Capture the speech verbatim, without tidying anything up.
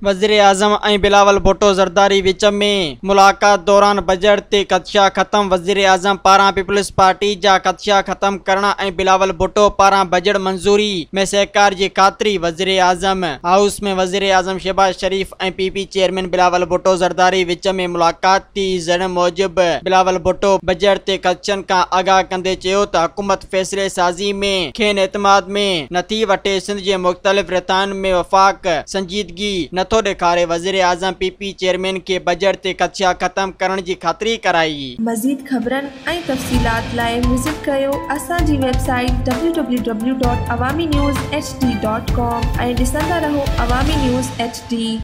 वज़ीर आज़म ऐं बिलावल भुट्टो ज़रदारी विच में मुलाक़ात दौरान बजट ते ख़दशा ख़त्म। वज़ीर आज़म पारां पीपल्स पार्टी जा ख़दशा ख़त्म करण ऐं बिलावल भुट्टो पारां बजट मंज़ूरी में सहकार जी ख़ातिरी। वज़ीर आज़म हाउस में वज़ीर आज़म शहबाज शरीफ ऐं P P chairman Bilawal Bhutto Zardari विच में मुलाक़ात थी। ज़ण मूजिब बिलावल भुट्टो बजट ते ख़दशनि खां आगाह कंदे चयो त हुकूमत फ़ैसिले साज़ी में खेनि एतमाद में नथी वठे। सिंध जे मुख़्तलिफ़ रिताउनि में वफ़ाक़ संजीदगी नथो ॾेखारे। वज़ीर आज़म पी पी चेयरमैन के बजट ते ख़दशा ख़त्म करण जी ख़ातिरी कराई। मज़ीद ख़बरनि ऐं तफ़सीलात लाइ विज़िट कयो असांजी website W W W dot Awami news H D dot com ऐं ॾिसंदा रहो अवामी न्यूज़ एच डी।